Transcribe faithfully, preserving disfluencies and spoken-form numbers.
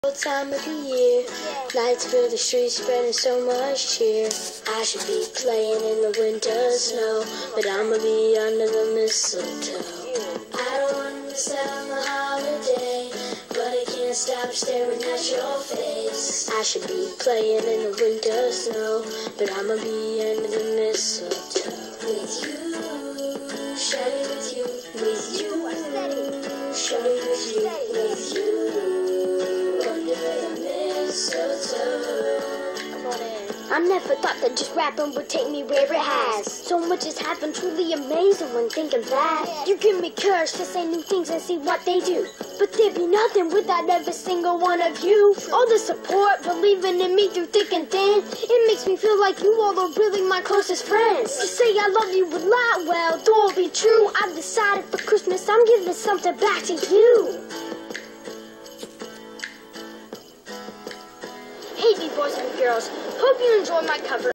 Time of the year, lights fill the streets, spreading so much cheer. I should be playing in the winter snow, but I'ma be under the mistletoe. I don't want to miss out on the holiday, but I can't stop staring at your face. I should be playing in the winter snow, but I'ma be under the mistletoe. With you, shawty, with you, with you, shawty, with you, with you. I never thought that just rapping would take me where it has. So much has happened, truly amazing when thinking back. You give me courage to say new things and see what they do. But there'd be nothing without every single one of you. All the support, believing in me through thick and thin. It makes me feel like you all are really my closest friends. To say I love you a lot, well, though it'll be true, I've decided for Christmas I'm giving something back to you. Hey, me boys and girls, hope you enjoyed my cover